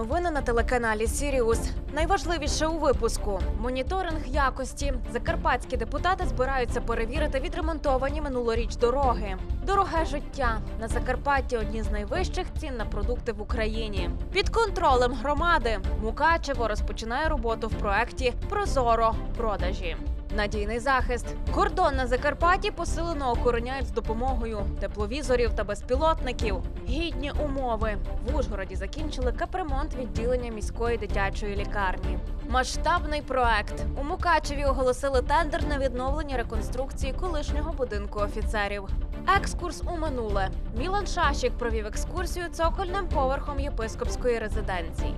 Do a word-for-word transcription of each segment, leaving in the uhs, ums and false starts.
Новини на телеканалі «Сіріус». Найважливіше у випуску – моніторинг якості. Закарпатські депутати збираються перевірити відремонтовані минулоріч дороги. Дороге життя. На Закарпатті одні з найвищих цін на продукти в Україні. Під контролем громади. Мукачево розпочинає роботу в проекті «Прозоро. Продажі». Надійний захист. Кордон на Закарпатті посилено охороняють з допомогою тепловізорів та безпілотників. Гідні умови. В Ужгороді закінчили капремонт відділення міської дитячої лікарні. Масштабний проект. У Мукачеві оголосили тендер на відновлення реконструкції колишнього будинку офіцерів. Екскурс у минуле. Мілан Шащик провів екскурсію цокольним поверхом єпископської резиденції.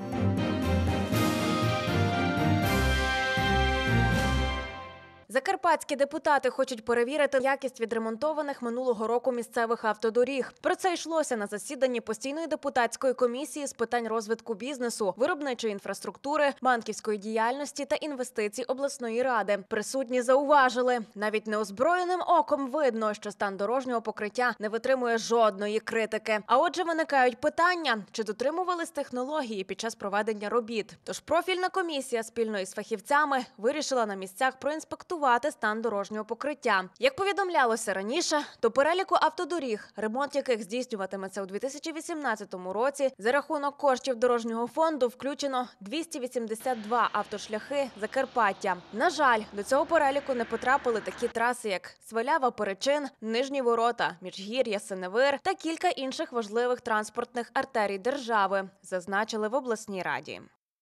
Закарпатські депутати хочуть перевірити якість відремонтованих минулого року місцевих автодоріг. Про це йшлося на засіданні постійної депутатської комісії з питань розвитку бізнесу, виробничої інфраструктури, банківської діяльності та інвестицій обласної ради. Присутні зауважили, навіть неозброєним оком видно, що стан дорожнього покриття не витримує жодної критики. А отже, виникають питання, чи дотримувались технології під час проведення робіт. Тож профільна комісія спільно із фахівцями вирішила на місцях проінспектувати стан дорожнього покриття. Як повідомлялося раніше, до переліку автодоріг, ремонт яких здійснюватиметься у дві тисячі вісімнадцятому році, за рахунок коштів дорожнього фонду включено двісті вісімдесят два автошляхи Закарпаття. На жаль, до цього переліку не потрапили такі траси, як Свалява-Перечин, Нижні Ворота, Міжгір'я-Синевир та кілька інших важливих транспортних артерій держави, зазначили в обласній раді.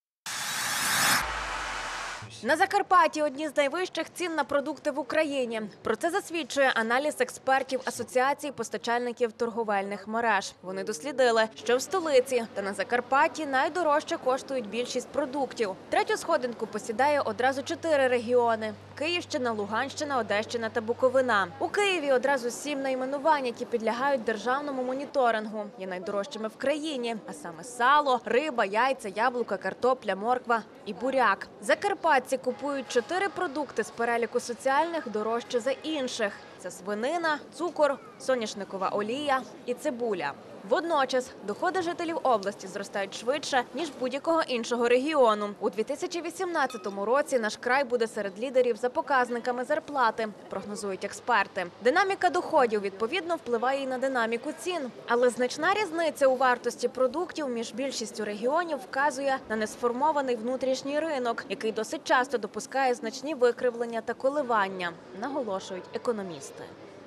На Закарпатті одні з найвищих цін на продукти в Україні. Про це засвідчує аналіз експертів Асоціації постачальників торговельних мереж. Вони дослідили, що в столиці та на Закарпатті найдорожче коштують більшість продуктів. Третю сходинку посідає одразу чотири регіони – Київщина, Луганщина, Одещина та Буковина. У Києві одразу сім найменувань, які підлягають державному моніторингу, є найдорожчими в країні, а саме сало, риба, яйця, яблука, картопля, морква і буряк. Закарпатці купують чотири продукти з переліку соціальних дорожче за інших. Це свинина, цукор, соняшникова олія і цибуля. Водночас, доходи жителів області зростають швидше, ніж будь-якого іншого регіону. У дві тисячі вісімнадцятому році наш край буде серед лідерів за показниками зарплати, прогнозують експерти. Динаміка доходів, відповідно, впливає і на динаміку цін. Але значна різниця у вартості продуктів між більшістю регіонів вказує на несформований внутрішній ринок, який досить часто допускає значні викривлення та коливання, наголошують економісти.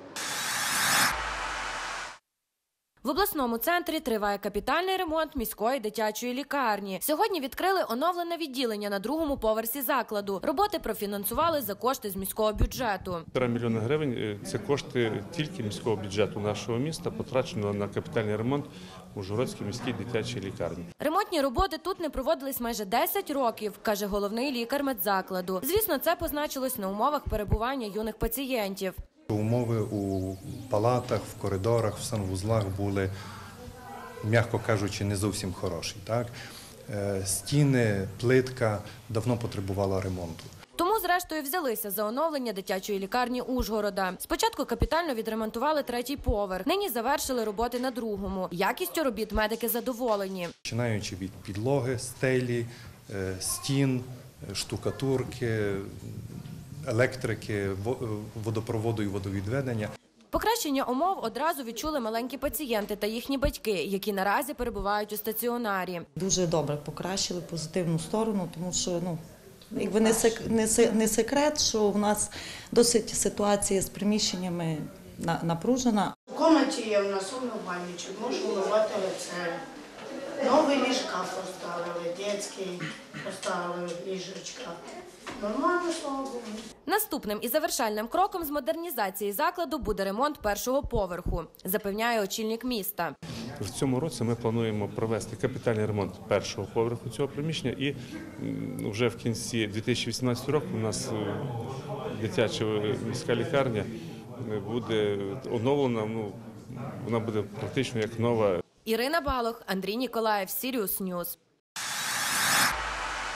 В обласному центрі триває капітальний ремонт міської дитячої лікарні. Сьогодні відкрили оновлене відділення на другому поверсі закладу. Роботи профінансували за кошти з міського бюджету. Півтора мільйона гривень – це кошти тільки міського бюджету нашого міста, потрачено на капітальний ремонт у Ужгородській міській дитячій лікарні. Ремонтні роботи тут не проводились майже десять років, каже головний лікар медзакладу. Звісно, це позначилось на умовах перебування юних пацієнтів. Умови у палатах, в коридорах, в санвузлах були, м'яко кажучи, не зовсім хороші. Так? Стіни, плитка давно потребувала ремонту. Тому, зрештою, взялися за оновлення дитячої лікарні Ужгорода. Спочатку капітально відремонтували третій поверх. Нині завершили роботи на другому. Якістю робіт медики задоволені. Починаючи від підлоги, стелі, стін, штукатурки, електрики, водопроводу і водовідведення. Покращення умов одразу відчули маленькі пацієнти та їхні батьки, які наразі перебувають у стаціонарі. Дуже добре покращили позитивну сторону, тому що ну, якби не секрет, що в нас досить ситуація з приміщеннями напружена. У кімнаті є в нас умивальничок, можна умивати лице. Нові ліжка поставили, дитячий поставили ліжечка. Нормально, слава Богу. Наступним і завершальним кроком з модернізації закладу буде ремонт першого поверху, запевняє очільник міста. В цьому році ми плануємо провести капітальний ремонт першого поверху цього приміщення і вже в кінці дві тисячі вісімнадцятого року у нас дитяча міська лікарня буде оновлена, ну, вона буде практично як нова. Ірина Балох, Андрій Ніколаєв, Сіріус Ньюс.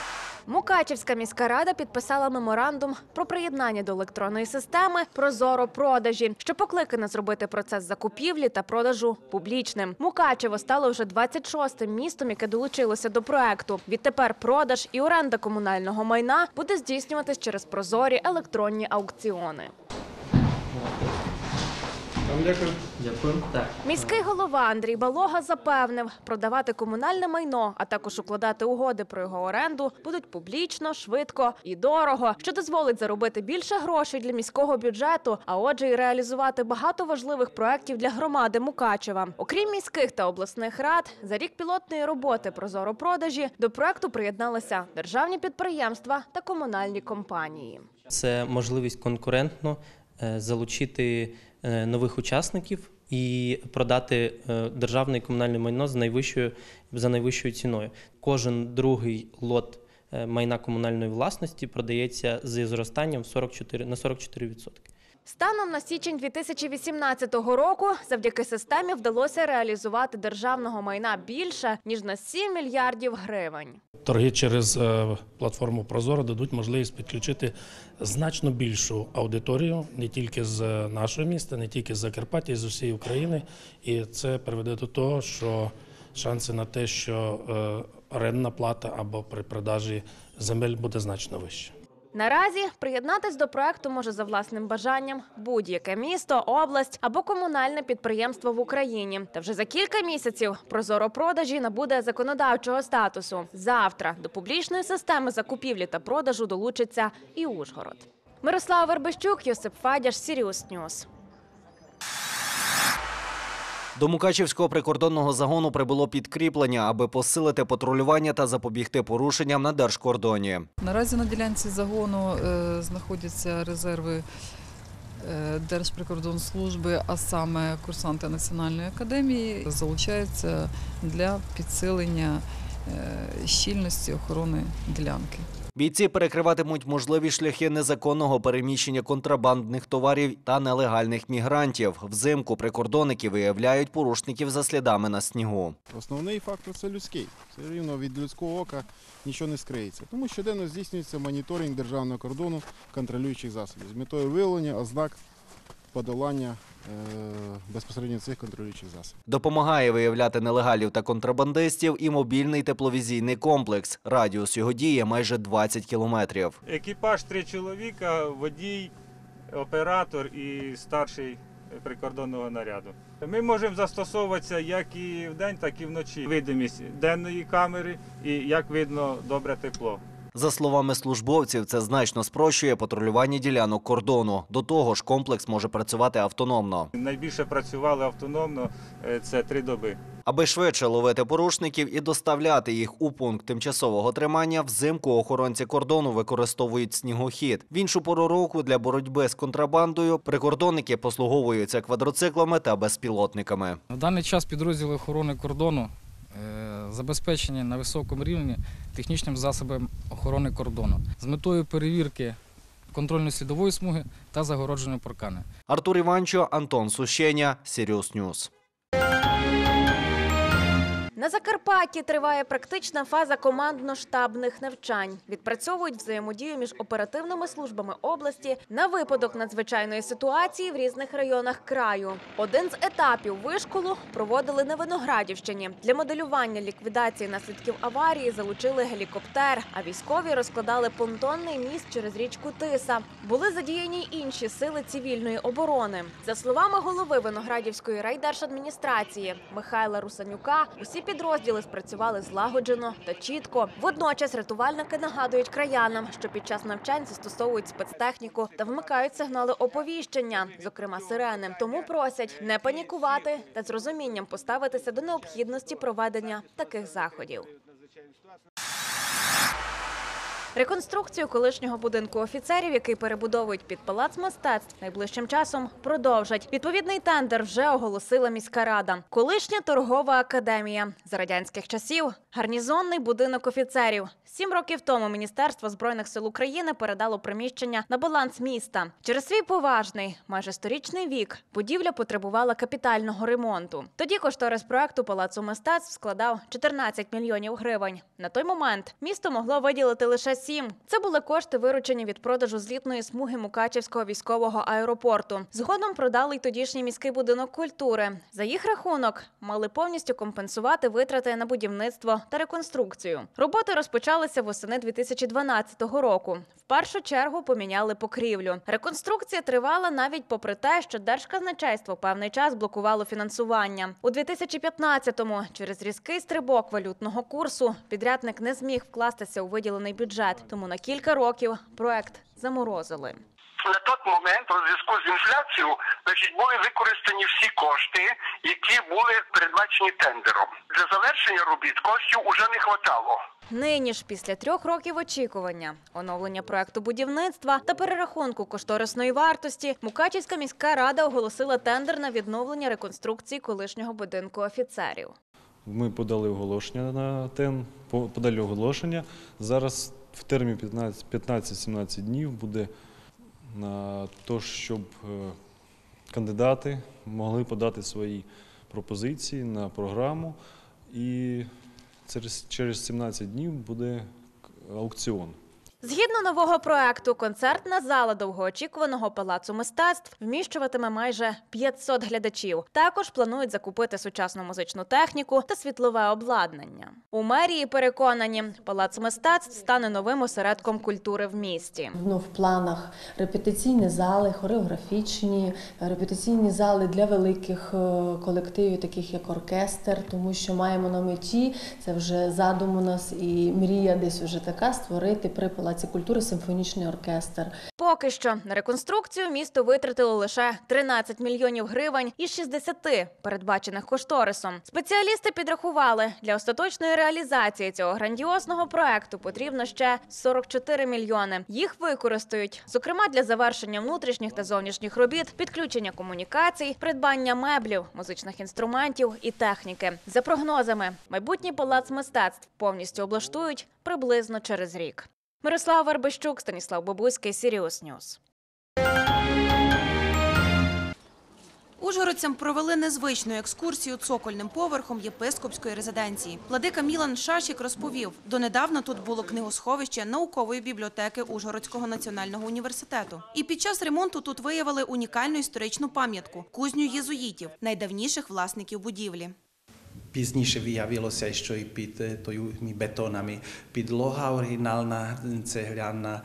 Мукачівська міська рада підписала меморандум про приєднання до електронної системи «Прозоро-продажі», що покликане зробити процес закупівлі та продажу публічним. Мукачево стало вже двадцять шостим містом, яке долучилося до проекту. Відтепер продаж і оренда комунального майна буде здійснюватись через прозорі електронні аукціони. Дякую. Дякую. Так. Міський голова Андрій Балога запевнив, продавати комунальне майно, а також укладати угоди про його оренду будуть публічно, швидко і дорого, що дозволить заробити більше грошей для міського бюджету, а отже і реалізувати багато важливих проєктів для громади Мукачева. Окрім міських та обласних рад, за рік пілотної роботи «Прозоро-продажі» до проєкту приєдналися державні підприємства та комунальні компанії. Це можливість конкурентно залучити нових учасників і продати державне і комунальне майно за найвищою, за найвищою ціною. Кожен другий лот майна комунальної власності продається зі зростанням сорок чотири, на сорок чотири відсотки. Станом на січень дві тисячі вісімнадцятого року завдяки системі вдалося реалізувати державного майна більше, ніж на сім мільярдів гривень. Торги через платформу «Прозоро» дадуть можливість підключити значно більшу аудиторію не тільки з нашого міста, не тільки з Закарпаття, і з усієї України. І це приведе до того, що шанси на те, що орендна плата або при продажі земель буде значно вища. Наразі приєднатись до проекту може за власним бажанням будь-яке місто, область або комунальне підприємство в Україні. Та вже за кілька місяців «Прозоро-продажі» набуде законодавчого статусу. Завтра до публічної системи закупівлі та продажу долучиться і Ужгород. Мирослава Вербищук, Йосип Фадяш, Сіріус Ньюс. До Мукачівського прикордонного загону прибуло підкріплення, аби посилити патрулювання та запобігти порушенням на держкордоні. Наразі на ділянці загону е, знаходяться резерви е, Держприкордонслужби, а саме курсанти Національної академії залучаються для підсилення е, щільності охорони ділянки. Бійці перекриватимуть можливі шляхи незаконного переміщення контрабандних товарів та нелегальних мігрантів. Взимку прикордонники виявляють порушників за слідами на снігу. Основний фактор – це людський. Все рівно від людського ока нічого не скриється. Тому щоденно здійснюється моніторинг державного кордону контролюючих засобів з метою виявлення ознак подолання безпосередньо цих контролюючих засобів. Допомагає виявляти нелегалів та контрабандистів і мобільний тепловізійний комплекс. Радіус його дії майже двадцять кілометрів. Екіпаж три чоловіка, водій, оператор і старший прикордонного наряду. Ми можемо застосовуватися як і вдень, так і вночі. Видимість денної камери і як видно добре тепло. За словами службовців, це значно спрощує патрулювання ділянок кордону. До того ж, комплекс може працювати автономно. Найбільше працювали автономно – це три доби. Аби швидше ловити порушників і доставляти їх у пункт тимчасового тримання, взимку охоронці кордону використовують снігохід. В іншу пору року для боротьби з контрабандою прикордонники послуговуються квадроциклами та безпілотниками. На даний час підрозділи охорони кордону забезпечені на високому рівні технічним засобом охорони кордону з метою перевірки контрольно-слідової смуги та загородження паркани. Артур Іванчо, Антон Сущеня, Сіріус Ньюс. На Закарпатті триває практична фаза командно-штабних навчань. Відпрацьовують взаємодію між оперативними службами області на випадок надзвичайної ситуації в різних районах краю. Один з етапів вишколу проводили на Виноградівщині. Для моделювання ліквідації наслідків аварії залучили гелікоптер, а військові розкладали понтонний міст через річку Тиса. Були задіяні й інші сили цивільної оборони. За словами голови Виноградівської райдержадміністрації Михайла Русанюка, усі підрозділи спрацювали злагоджено та чітко. Водночас рятувальники нагадують краянам, що під час навчань застосовують спецтехніку та вмикають сигнали оповіщення, зокрема сирени. Тому просять не панікувати та з розумінням поставитися до необхідності проведення таких заходів. Реконструкцію колишнього будинку офіцерів, який перебудовують під Палац мистецтв, найближчим часом продовжать. Відповідний тендер вже оголосила міська рада. Колишня торгова академія. За радянських часів – гарнізонний будинок офіцерів. Сім років тому Міністерство Збройних сил України передало приміщення на баланс міста. Через свій поважний, майже сторічний вік, будівля потребувала капітального ремонту. Тоді кошторис проекту Палацу мистецтв складав чотирнадцять мільйонів гривень. На той момент місто могло виділити лише сім. Це були кошти, виручені від продажу злітної смуги Мукачівського військового аеропорту. Згодом продали й тодішній міський будинок культури. За їх рахунок мали повністю компенсувати витрати на будівництво та реконструкцію. Роботи розпочалися восени дві тисячі дванадцятого року. В першу чергу поміняли покрівлю. Реконструкція тривала навіть попри те, що Держказначейство певний час блокувало фінансування. У дві тисячі п'ятнадцятому через різкий стрибок валютного курсу підрядник не зміг вкластися у виділений бюджет, тому на кілька років проект заморозили. На той момент у зв'язку з інфляцією значить, були використані всі кошти, які були передбачені тендером. Для завершення робіт коштів уже не вистачало. Нині ж, після трьох років очікування, оновлення проекту будівництва та перерахунку кошторисної вартості, Мукачівська міська рада оголосила тендер на відновлення реконструкції колишнього будинку офіцерів. Ми подали оголошення на ТЕН, подали оголошення. Зараз в термін п'ятнадцять-сімнадцять днів буде на те, щоб кандидати могли подати свої пропозиції на програму, і через, через сімнадцять днів буде аукціон. Згідно нового проекту, концертна зала довгоочікуваного Палацу мистецтв вміщуватиме майже п'ятсот глядачів. Також планують закупити сучасну музичну техніку та світлове обладнання. У мерії переконані, Палац мистецтв стане новим осередком культури в місті. Ну, в планах репетиційні зали, хореографічні, репетиційні зали для великих колективів, таких як оркестр, тому що маємо на меті, це вже задум у нас і мрія десь вже така, створити при Палаці культури симфонічний оркестр. Поки що на реконструкцію місто витратило лише тринадцять мільйонів гривень із шістдесяти передбачених кошторисом. Спеціалісти підрахували, для остаточної реалізації цього грандіозного проекту потрібно ще сорок чотири мільйони. Їх використають, зокрема, для завершення внутрішніх та зовнішніх робіт, підключення комунікацій, придбання меблів, музичних інструментів і техніки. За прогнозами, майбутній Палац мистецтв повністю облаштують приблизно через рік. Мирослава Вербищук, Станіслав Бабуський, Сіріус Ньюс. Ужгородцям провели незвичну екскурсію цокольним поверхом єпископської резиденції. Владика Мілан Шашік розповів, донедавна тут було книгосховище наукової бібліотеки Ужгородського національного університету. І під час ремонту тут виявили унікальну історичну пам'ятку – кузню єзуїтів, найдавніших власників будівлі. Пізніше виявилося, що і під тими бетонами підлога оригінальна, цегляна,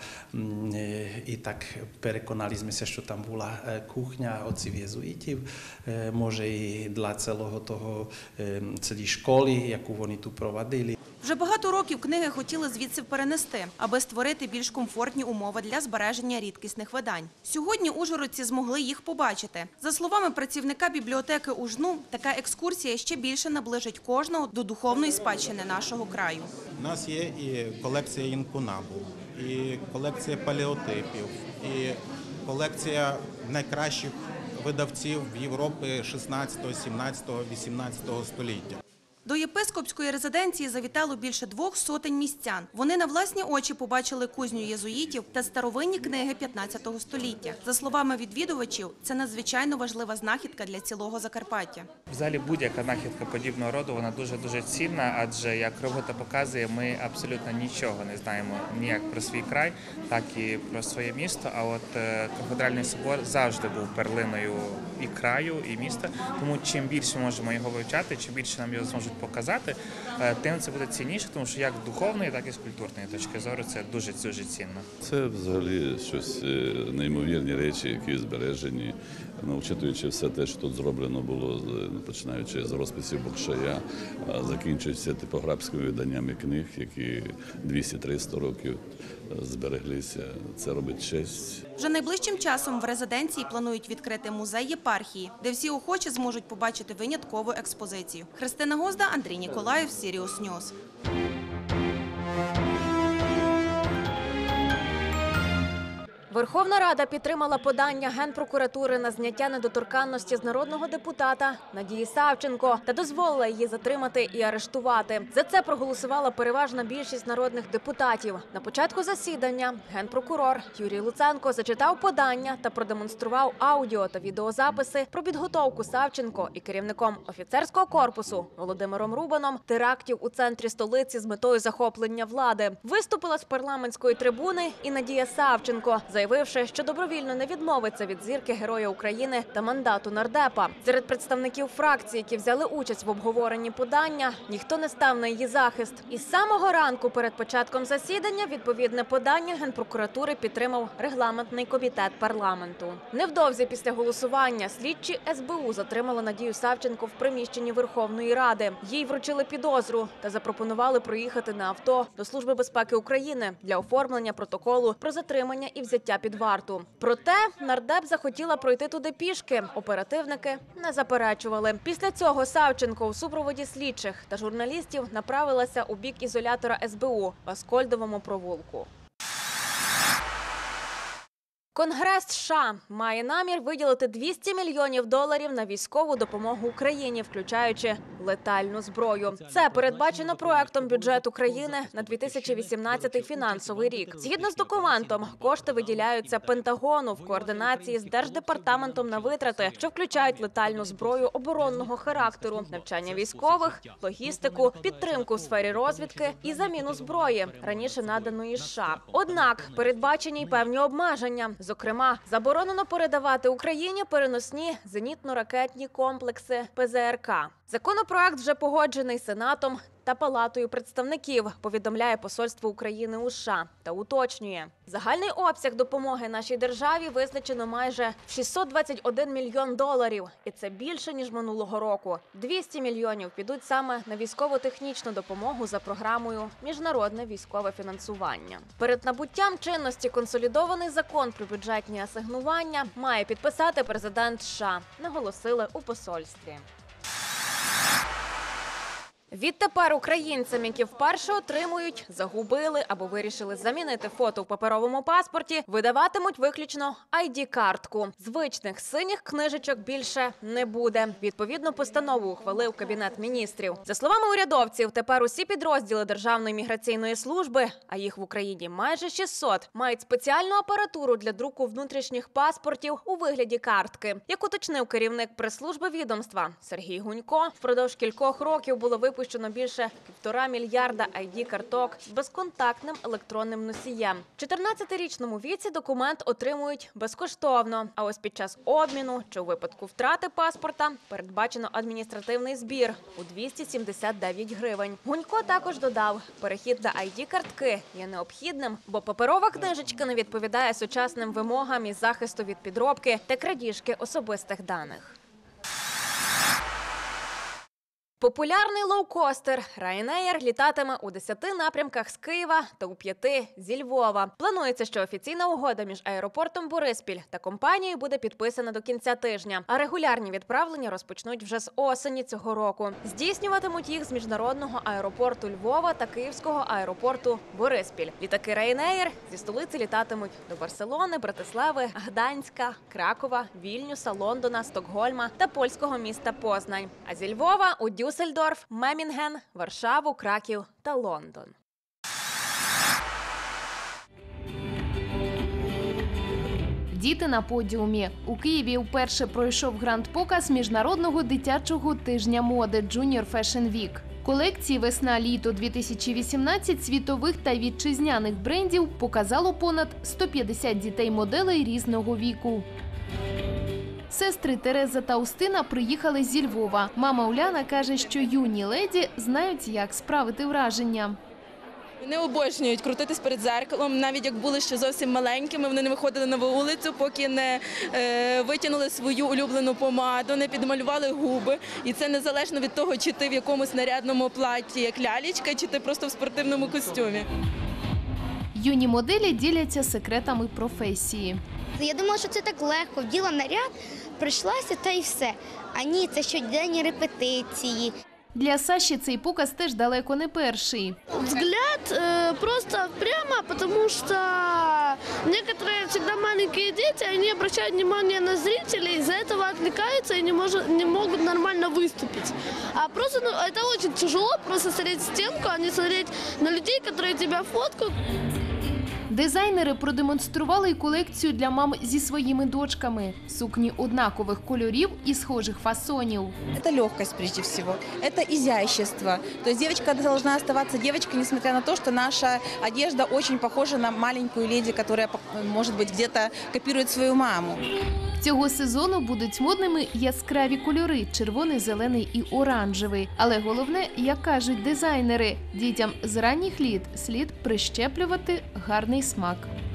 і так переконалися, що там була кухня отців єзуїтів, може і для цілого того, цілої школи, яку вони тут проводили. Вже багато років книги хотіли звідси перенести, аби створити більш комфортні умови для збереження рідкісних видань. Сьогодні ужгородці змогли їх побачити. За словами працівника бібліотеки УЖНУ, така екскурсія ще більше наближить кожного до духовної спадщини нашого краю. У нас є і колекція інкунабу, і колекція палеотипів, і колекція найкращих видавців в Європі шістнадцятого, сімнадцятого, вісімнадцятого століття. До єпископської резиденції завітало більше двох сотень містян. Вони на власні очі побачили кузню єзуїтів та старовинні книги п'ятнадцятого століття. За словами відвідувачів, це надзвичайно важлива знахідка для цілого Закарпаття. Взагалі будь-яка знахідка подібного роду, вона дуже-дуже цінна, адже, як робота показує, ми абсолютно нічого не знаємо ні як про свій край, так і про своє місто. А от кафедральний собор завжди був перлиною і краю, і міста. Тому чим більше можемо його вивчати, чим більше нам його зможуть показати, тим це буде цінніше, тому що як з духовної, так і з культурної точки зору це дуже-дуже цінно. Це взагалі щось неймовірні речі, які збережені, учитуючи все те, що тут зроблено було, починаючи з розписів Бокшая, закінчуючи типографськими виданнями книг, які двісті-триста років збереглися. Це робить честь. Вже найближчим часом в резиденції планують відкрити музей єпархії, де всі охочі зможуть побачити виняткову експозицію. Христина Гозда, Андрій Ніколаєв, Сіріус Ньюс. Верховна Рада підтримала подання Генпрокуратури на зняття недоторканності з народного депутата Надії Савченко та дозволила її затримати і арештувати. За це проголосувала переважна більшість народних депутатів. На початку засідання генпрокурор Юрій Луценко зачитав подання та продемонстрував аудіо та відеозаписи про підготовку Савченко і керівником офіцерського корпусу Володимиром Рубаном терактів у центрі столиці з метою захоплення влади. Виступила з парламентської трибуни і Надія Савченко, заявивши, що добровільно не відмовиться від зірки Героя України та мандату нардепа. Серед представників фракції, які взяли участь в обговоренні подання, ніхто не став на її захист. І з самого ранку перед початком засідання відповідне подання Генпрокуратури підтримав регламентний комітет парламенту. Невдовзі після голосування слідчі ес бе у затримали Надію Савченко в приміщенні Верховної Ради. Їй вручили підозру та запропонували проїхати на авто до Служби безпеки України для оформлення протоколу про затримання і взяття під варту. Проте нардеп захотіла пройти туди пішки. Оперативники не заперечували. Після цього Савченко у супроводі слідчих та журналістів направилася у бік ізолятора ес бе у в Аскольдовому провулку. Конгрес США має намір виділити двісті мільйонів доларів на військову допомогу Україні, включаючи летальну зброю. Це передбачено проектом бюджету країни на дві тисячі вісімнадцятий фінансовий рік. Згідно з документом, кошти виділяються Пентагону в координації з Держдепартаментом на витрати, що включають летальну зброю оборонного характеру, навчання військових, логістику, підтримку в сфері розвідки і заміну зброї, раніше наданої США. Однак передбачені й певні обмеження. Зокрема, заборонено передавати Україні переносні зенітно-ракетні комплекси пе зе ер ка. Законопроект вже погоджений Сенатом та Палатою представників, повідомляє Посольство України у США та уточнює. Загальний обсяг допомоги нашій державі визначено майже в шістсот двадцять один мільйон доларів. І це більше, ніж минулого року. двісті мільйонів підуть саме на військово-технічну допомогу за програмою «Міжнародне військове фінансування». Перед набуттям чинності консолідований закон про бюджетні асигнування має підписати президент США, наголосили у посольстві. Відтепер українцям, які вперше отримують, загубили або вирішили замінити фото в паперовому паспорті, видаватимуть виключно ай ді-картку. Звичних синіх книжечок більше не буде. Відповідну постанову ухвалив Кабінет міністрів. За словами урядовців, тепер усі підрозділи Державної міграційної служби, а їх в Україні майже шістсот, мають спеціальну апаратуру для друку внутрішніх паспортів у вигляді картки. Як уточнив керівник прес-служби відомства Сергій Гунько, впродовж кількох років було випущено Випущено більше півтора мільярда ай ді-карток з безконтактним електронним носієм. В чотирнадцятирічному віці документ отримують безкоштовно. А ось під час обміну чи у випадку втрати паспорта передбачено адміністративний збір у двісті сімдесят дев'ять гривень. Гунько також додав, перехід на ай ді-картки є необхідним, бо паперова книжечка не відповідає сучасним вимогам із захисту від підробки та крадіжки особистих даних. Популярний лоукостер Ryanair літатиме у десяти напрямках з Києва та у п'яти зі Львова. Планується, що офіційна угода між аеропортом Бориспіль та компанією буде підписана до кінця тижня, а регулярні відправлення розпочнуть вже з осені цього року. Здійснюватимуть їх з міжнародного аеропорту Львова та київського аеропорту Бориспіль. Літаки Ryanair зі столиці літатимуть до Барселони, Братислави, Гданська, Кракова, Вільнюса, Лондона, Стокгольма та польського міста Познань. А зі Львова у Дюссельдорф, Мемінген, Варшаву, Краків та Лондон. Діти на подіумі. У Києві вперше пройшов гранд-показ міжнародного дитячого тижня моди Junior Fashion Week. Колекції «Весна-літо дві тисячі вісімнадцять» світових та вітчизняних брендів показало понад сто п'ятдесят дітей-моделей різного віку. Сестри Тереза та Устина приїхали зі Львова. Мама Уляна каже, що юні леді знають, як справити враження. Вони обожнюють крутитись перед дзеркалом, навіть як були ще зовсім маленькими, вони не виходили на вулицю, поки не е, витягнули свою улюблену помаду, не підмалювали губи. І це незалежно від того, чи ти в якомусь нарядному платі, як лялечка, чи ти просто в спортивному костюмі. Юні моделі діляться секретами професії. Я думала, що це так легко, вділа наряд, прийшлася та й все. А ні, це щоденні репетиції. Для Саші цей показ теж далеко не перший. Взгляд э, просто прямо, потому что некоторые всегда маленькие дети, они обращают внимание на зрителей, из-за этого отвлекаются и не, может, не могут нормально выступить. А просто ну, это очень тяжело, просто смотреть в стенку, а не смотреть на людей, которые тебя фоткают. Дизайнери продемонстрували й колекцію для мам зі своїми дочками. Сукні однакових кольорів і схожих фасонів. Это легкость прежде всего, это изящество. То есть девочка должна оставаться девочкой, несмотря на то, что наша одежда очень похожа на маленькую леди, которая, может быть, где-то копирует свою маму. Цього сезону будуть модними яскраві кольори – червоний, зелений і оранжевий. Але головне, як кажуть дизайнери, дітям з ранніх літ слід прищеплювати гарний смак.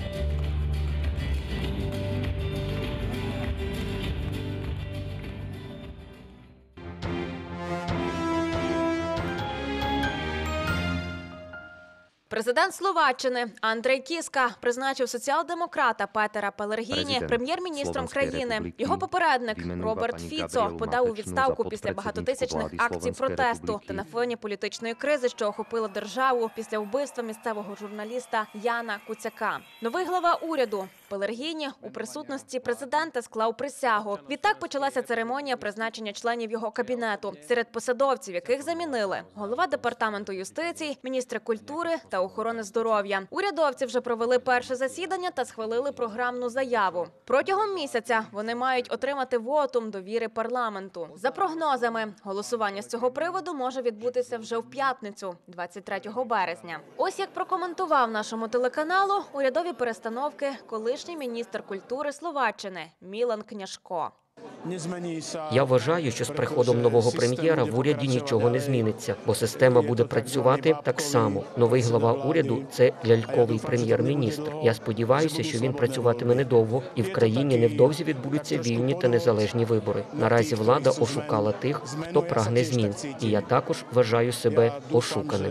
Президент Словаччини Андрей Кіска призначив соціал-демократа Петера Пелергіні Президент прем'єр-міністром Словенської країни. Республіки Його попередник іменував Роберт пані Фіцо Габріелу подав у Матичну відставку за після подпредsedničku багатотисячних влади акцій Словенської протесту Республіки. та на фоні політичної кризи, що охопила державу після вбивства місцевого журналіста Яна Куцяка. Новий глава уряду Пелергіні у присутності президента склав присягу. Відтак почалася церемонія призначення членів його кабінету. Серед посадовців, яких замінили голова департаменту юстиції, міністри культури та охорони здоров'я. Урядовці вже провели перше засідання та схвалили програмну заяву. Протягом місяця вони мають отримати вотум довіри парламенту. За прогнозами, голосування з цього приводу може відбутися вже в п'ятницю, двадцять третього березня. Ось як прокоментував нашому телеканалу урядові перестановки колишній міністр культури Словаччини Мілан Княжко. Я вважаю, що з приходом нового прем'єра в уряді нічого не зміниться, бо система буде працювати так само. Новий глава уряду – це ляльковий прем'єр-міністр. Я сподіваюся, що він працюватиме недовго, і в країні невдовзі відбудуться вільні та незалежні вибори. Наразі влада ошукала тих, хто прагне змін, і я також вважаю себе ошуканим.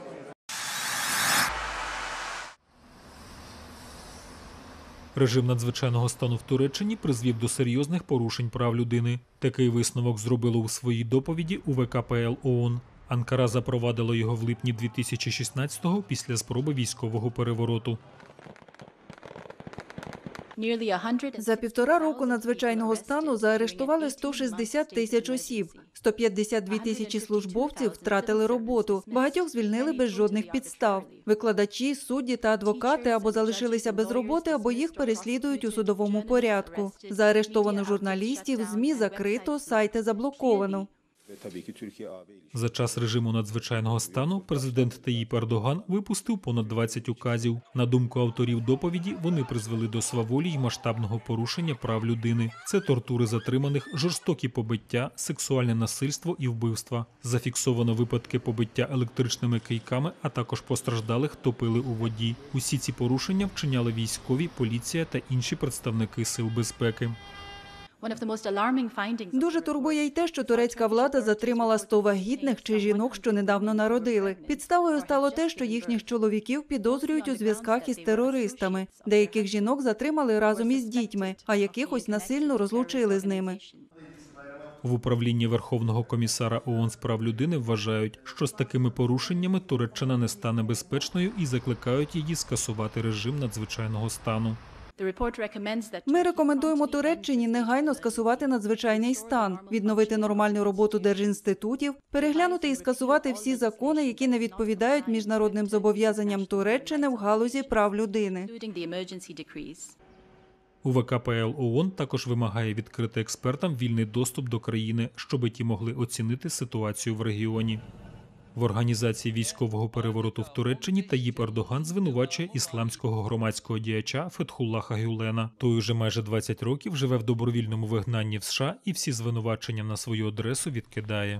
Режим надзвичайного стану в Туреччині призвів до серйозних порушень прав людини. Такий висновок зробило у своїй доповіді У Ве Ка Пе Ел ООН. Анкара запровадила його в липні дві тисячі шістнадцятого після спроби військового перевороту. За півтора року надзвичайного стану заарештували сто шістдесят тисяч осіб. сто п'ятдесят дві тисячі службовців втратили роботу. Багатьох звільнили без жодних підстав. Викладачі, судді та адвокати або залишилися без роботи, або їх переслідують у судовому порядку. Заарештовано журналістів, ЗМІ закрито, сайти заблоковано. За час режиму надзвичайного стану президент Таїп Ердоган випустив понад двадцять указів. На думку авторів доповіді, вони призвели до сваволі й масштабного порушення прав людини. Це тортури затриманих, жорстокі побиття, сексуальне насильство і вбивства. Зафіксовано випадки побиття електричними кийками, а також постраждалих топили у воді. Усі ці порушення вчиняли військові, поліція та інші представники сил безпеки. Дуже турбує й те, що турецька влада затримала сто вагітних чи жінок, що недавно народили. Підставою стало те, що їхніх чоловіків підозрюють у зв'язках із терористами. Деяких жінок затримали разом із дітьми, а якихось насильно розлучили з ними. В управлінні Верховного комісара ООН з прав людини вважають, що з такими порушеннями Туреччина не стане безпечною і закликають її скасувати режим надзвичайного стану. Ми рекомендуємо Туреччині негайно скасувати надзвичайний стан, відновити нормальну роботу держінститутів, переглянути і скасувати всі закони, які не відповідають міжнародним зобов'язанням Туреччини в галузі прав людини. У Ве Ка Пе Ел ООН також вимагає відкрити експертам вільний доступ до країни, щоби ті могли оцінити ситуацію в регіоні. В організації військового перевороту в Туреччині Таїп Ердоган звинувачує ісламського громадського діяча Фетхуллаха Гюлена. Той уже майже двадцять років живе в добровільному вигнанні в США і всі звинувачення на свою адресу відкидає.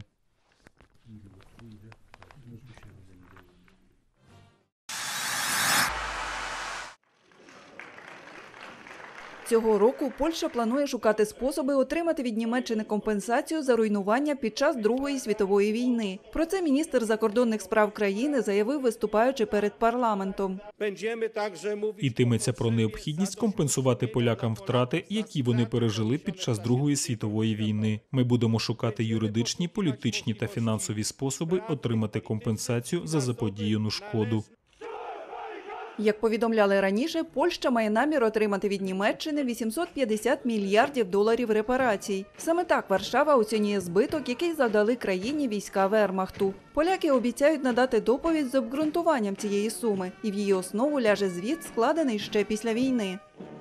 Цього року Польща планує шукати способи отримати від Німеччини компенсацію за руйнування під час Другої світової війни. Про це міністр закордонних справ країни заявив, виступаючи перед парламентом. Йтиметься про необхідність компенсувати полякам втрати, які вони пережили під час Другої світової війни. Ми будемо шукати юридичні, політичні та фінансові способи отримати компенсацію за заподіяну шкоду. Як повідомляли раніше, Польща має намір отримати від Німеччини вісімсот п'ятдесят мільярдів доларів репарацій. Саме так Варшава оцінює збиток, який завдали країні війська Вермахту. Поляки обіцяють надати доповідь з обґрунтуванням цієї суми, і в її основу ляже звіт, складений ще після війни.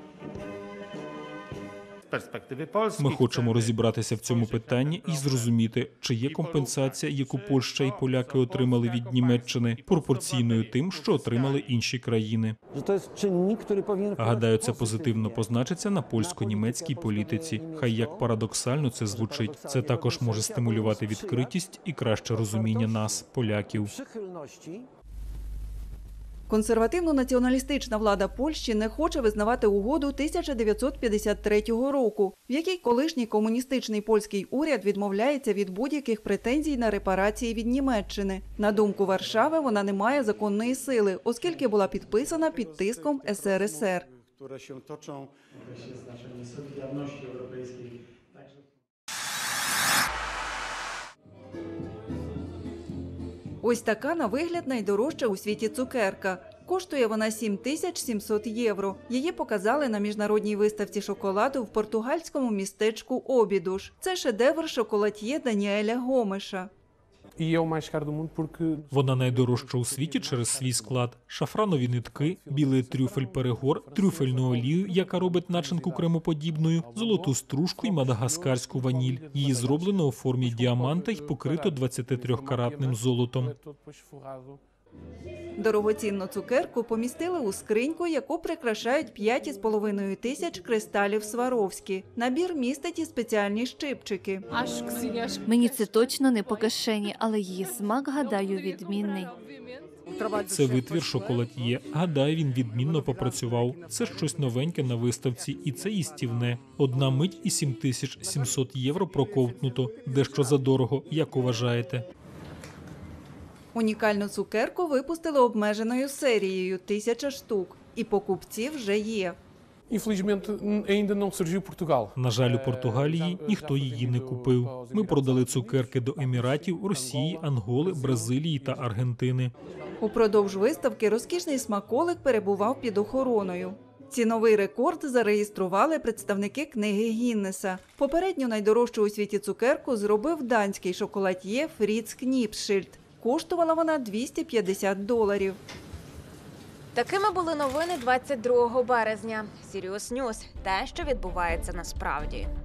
Ми хочемо розібратися в цьому питанні і зрозуміти, чи є компенсація, яку Польща і поляки отримали від Німеччини, пропорційною тим, що отримали інші країни. Гадаю, це позитивно позначиться на польсько-німецькій політиці. Хай як парадоксально це звучить, це також може стимулювати відкритість і краще розуміння нас, поляків. Консервативно-націоналістична влада Польщі не хоче визнавати угоду тисяча дев'ятсот п'ятдесят третього року, в якій колишній комуністичний польський уряд відмовляється від будь-яких претензій на репарації від Німеччини. На думку Варшави, вона не має законної сили, оскільки була підписана під тиском ес ер ес ер. Ось така на вигляд найдорожча у світі цукерка. Коштує вона сім тисяч сімсот євро. Її показали на міжнародній виставці шоколаду в португальському містечку Обідуш. Це шедевр шоколад'є Даніеля Гомеша. Вона найдорожча у світі через свій склад. Шафранові нитки, білий трюфель-перегор, трюфельну олію, яка робить начинку кремоподібною, золоту стружку і мадагаскарську ваніль. Її зроблено у формі діаманта й покрито двадцятитрикаратним золотом. Дорогоцінну цукерку помістили у скриньку, яку прикрашають п'ять із половиною тисяч кристалів Сваровські. Набір містить і спеціальні щипчики. Мені це точно не по кишені, але її смак, гадаю, відмінний. Це витвір шоколад'є. Гадаю, він відмінно попрацював. Це щось новеньке на виставці, і це їстівне. Одна мить і сім тисяч сімсот євро проковтнуто. Дещо задорого, як вважаєте? Унікальну цукерку випустили обмеженою серією – тисяча штук. І покупці вже є. На жаль, у Португалії ніхто її не купив. Ми продали цукерки до Еміратів, Росії, Анголи, Бразилії та Аргентини. Упродовж виставки розкішний смаколик перебував під охороною. Ціновий рекорд зареєстрували представники книги Гіннеса. Попередню найдорожчу у світі цукерку зробив данський шоколад'є Фріц Кніпшильд. Коштувала вона двісті п'ятдесят доларів. Такими були новини двадцять другого березня. Сіріус Ньюс – те, що відбувається насправді.